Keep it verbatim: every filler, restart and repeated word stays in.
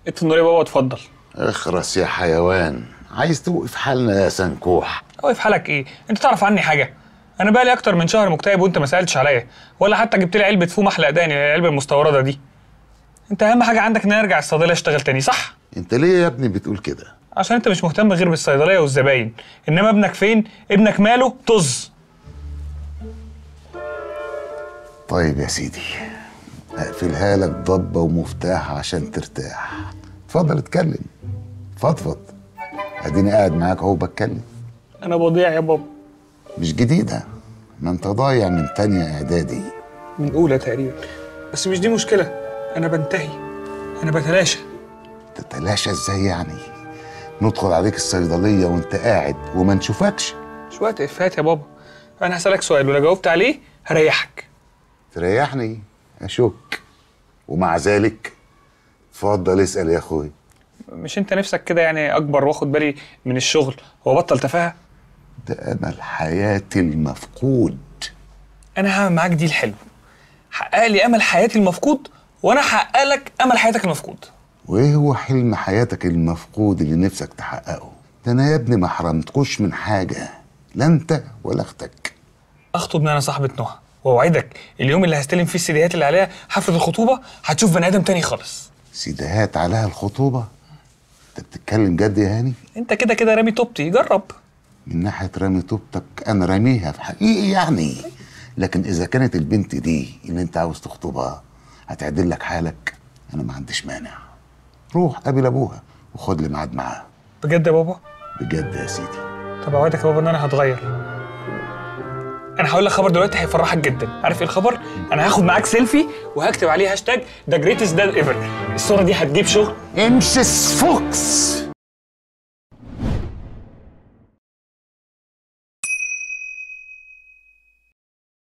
النور يا بابا اتفضل. اخرس يا حيوان، عايز توقف حالنا يا سنكوح. واقف حالك ايه؟ انت تعرف عني حاجه؟ انا بقالي اكتر من شهر مكتئب وانت ما سالتش عليا، ولا حتى جبت لي علبه فوم احلى داني، العلبه المستورده دي. انت اهم حاجه عندك ان انا ارجع الصيدليه اشتغل تاني، صح؟ انت ليه يا ابني بتقول كده؟ عشان انت مش مهتم غير بالصيدليه والزباين، انما ابنك فين؟ ابنك ماله؟ طز. طيب يا سيدي، هقفلها لك ضبه ومفتاح عشان ترتاح. اتفضل اتكلم، فضفض. اديني قاعد معاك اهو بتكلم. انا بضيع يا بابا. مش جديده، ما انت ضايع من تانية اعدادي. من اولى تقريبا، بس مش دي مشكله. انا بنتهي، انا بتلاشى. تتلاشى ازاي يعني؟ ندخل عليك الصيدليه وانت قاعد وما نشوفكش؟ مش وقت افات يا بابا. انا هسالك سؤال ولو جاوبت عليه هريحك. تريحني؟ اشك. ومع ذلك اتفضل اسال يا اخوي. مش انت نفسك كده يعني اكبر واخد بالي من الشغل وبطل تفاهه؟ ده امل حياتي المفقود. انا هعمل معاك ديل حلو. حقق لي امل حياتي المفقود وانا هحقق لك امل حياتك المفقود. وايه هو حلم حياتك المفقود اللي نفسك تحققه؟ ده انا يا ابني ما حرمتكوش من حاجه، لا انت ولا اختك. اخطب انا صاحبه نهى، واوعدك اليوم اللي هستلم فيه السيديهات اللي عليها حفله الخطوبه هتشوف بني ادم تاني خالص. سيديهات عليها الخطوبه؟ انت بتتكلم جد يا هاني؟ انت كده كده رامي توبتي، جرب. من ناحيه رامي توبتك انا راميها في حقيقي يعني، لكن اذا كانت البنت دي اللي انت عاوز تخطبها هتعدل لك حالك انا ما عنديش مانع. روح قابل ابوها وخد لي ميعاد معاه. بجد يا بابا؟ بجد يا سيدي. طب اوعدك يا بابا ان انا هتغير. انا هقول لك خبر دلوقتي هيفرحك جدا. عارف ايه الخبر؟ انا هاخد معاك سيلفي وهكتب عليه هاشتاج ذا جريتست داد ايفر. الصوره دي هتجيب شغل. امسس فوكس.